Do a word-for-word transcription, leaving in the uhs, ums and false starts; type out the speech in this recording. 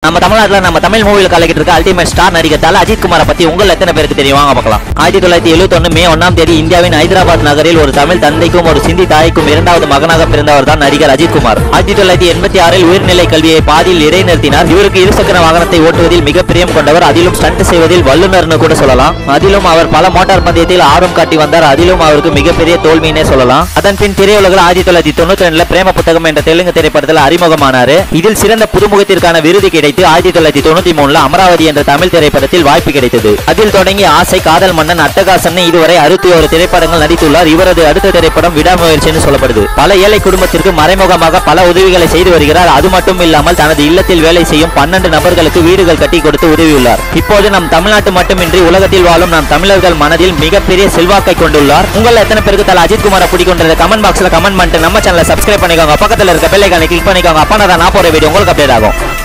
நம்ம தமிழ்நாட்டுல நம்ம தமிழ் மூவில கலக்கிட்டு இருக்க அல்டிமேட் ஸ்டார் நடிகர் தல அஜித் குமாரை பத்தி உங்கள் எத்தனை பேருக்கு தெரியும்? வாங்க பார்க்கலாம். ஆயிரத்தி தொள்ளாயிரத்தி எழுபத்தி ஒன்னு மே ஒன்னாம் தேதி இந்தியாவின் ஹைதராபாத் நகரில் ஒரு தமிழ் தந்தைக்கும் ஒரு சிந்தி தாய்க்கும் இரண்டாவது மகனாக பிறந்தவர் தான் நடிகர் அஜித் குமார். ஆயிரத்தி தொள்ளாயிரத்தி எண்பத்தி ஆறில் உயர்நிலை கல்வியை பாதியில் இடைநிறுத்தினார். இவருக்கு இருசக்கர வாகனத்தை ஓட்டுவதில் மிக பிரியம் கொண்டவர். அதிலும் ஸ்டண்ட் செய்வதில் வல்லுநர்னு கூட சொல்லலாம். அதிலும் அவர் பல மோட்டார் பந்தயத்தில் ஆர்வம் காட்டி வந்தார். அதிலும் அவருக்கு மிகப்பெரிய தோல்வியினே சொல்லலாம். அதன் பின் திரையுலகில் ஆயிரத்தி தொள்ளாயிரத்தி தொண்ணூத்தி ரெண்டுல பிரேம புத்தகம் என்ற தெலுங்கு திரைப்படத்தில் அறிமுகமானார். இதில் சிறந்த புதுமுகத்திற்கான விருது கிடைத்து ஆயிரத்தி தொள்ளாயிரத்தி தொண்ணூத்தி மூணுல அமராவதி என்ற தமிழ் திரைப்படத்தில் வாய்ப்பு கிடைத்தது. அதில் தொடங்கி ஆசை, காதல் மன்னன், அட்டகாசன் இதுவரை அறுபத்தி ஒரு திரைப்படங்கள் நடித்துள்ளார். இவரது அடுத்த திரைப்படம் விடாமுயற்சின்னு சொல்லப்படுது. பல ஏழை குடும்பத்திற்கு மறைமுகமாக பல உதவிகளை செய்து வருகிறார். அது மட்டும் இல்லாமல் தனது இல்லத்தில் வேலை செய்யும் பன்னெண்டு நபர்களுக்கு வீடுகள் கட்டி கொடுத்து உதவியுள்ளார். இப்போது நம் தமிழ்நாட்டு மட்டுமின்றி உலகத்தில் வாழும் நம் தமிழர்கள் மனதில் மிகப்பெரிய செல்வாக்கை கொண்டுள்ளார். உங்கள் எத்தனை பேருக்கு தல அஜித் குமாரை பிடிக்கும்ன்றத கமெண்ட் பாக்ஸ்ல கமெண்ட் பண்ணிட்டு நம்ம சேனலை சப்ஸ்கிரைப் பண்ணிக்கோங்க. பக்கத்தில் இருக்க பெல் ஐகானை கிளிக் பண்ணிக்கோங்க. அப்பனா தான் நான் போற வீடியோ உங்களுக்கு அப்டேட் ஆகும்.